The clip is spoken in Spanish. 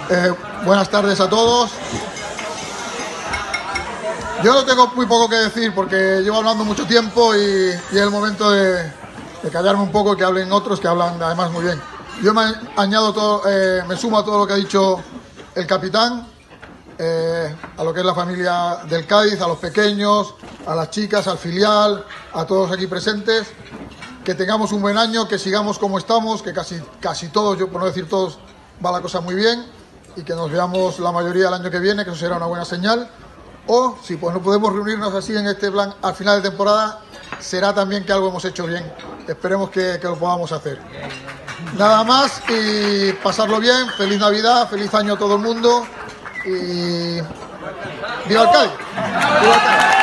Buenas tardes a todos. Yo no tengo muy poco que decir porque llevo hablando mucho tiempo y es el momento de callarme un poco y que hablen otros que hablan además muy bien. Yo me sumo a todo lo que ha dicho el capitán, a lo que es la familia del Cádiz, a los pequeños, a las chicas, al filial, a todos aquí presentes. Que tengamos un buen año, que sigamos como estamos, que casi todos, yo por no decir todos, va la cosa muy bien y que nos veamos la mayoría el año que viene, que eso será una buena señal. O si pues no podemos reunirnos así en este plan al final de temporada, será también que algo hemos hecho bien. Esperemos que lo podamos hacer. Nada más y pasarlo bien. Feliz Navidad, feliz año a todo el mundo y ¡viva el Cádiz! ¡Viva el Cádiz!